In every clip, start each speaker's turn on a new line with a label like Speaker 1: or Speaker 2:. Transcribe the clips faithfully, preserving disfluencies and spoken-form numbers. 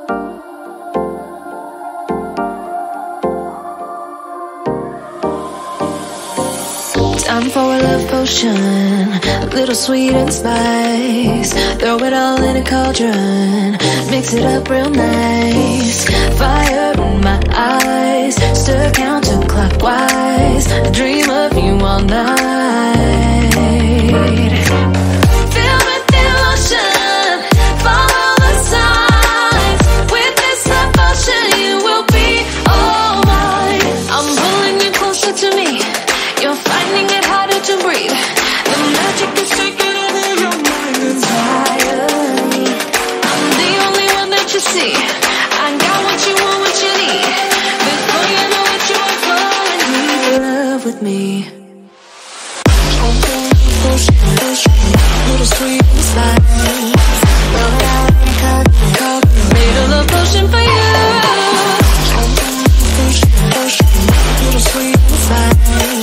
Speaker 1: Time for a love potion, a little sweet and spice. Throw it all in a cauldron, mix it up real nice. Fire in my eyes, stir counterclockwise. I dream of you all night. Fill with devotion, follow the signs. With this devotion, you will be all mine. I'm pulling you closer to me. You're finding it harder to breathe. The magic is taking over your mind entirely. I'm the only one that you see. I got what you want, what you need. Before you know it, you are falling in love with me. Little sweet spice. Made a love potion for you. Little sweet spice.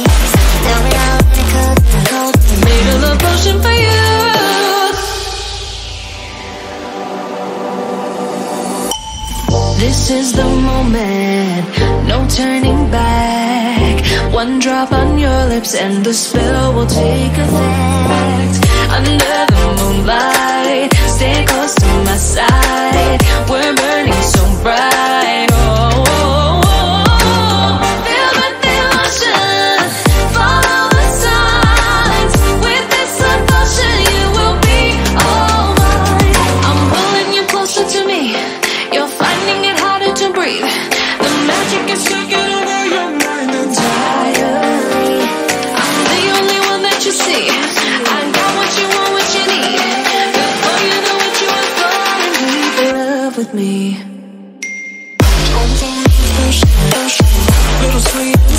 Speaker 1: Made a love potion for you. This is the moment, no turning back. One drop on your lips and the spell will take effect. Under the moonlight, stay close to my side. We're burning so bright. Oh, oh, oh. Feel the devotion, follow the signs. With this devotion, you will be all mine. I'm pulling you closer to me. You're finding it harder to breathe. The magic is taking over your mind entirely. I'm the only one that you see. I got what you want, what you need. Before you know it, you are falling deep in love with me. Little sweet.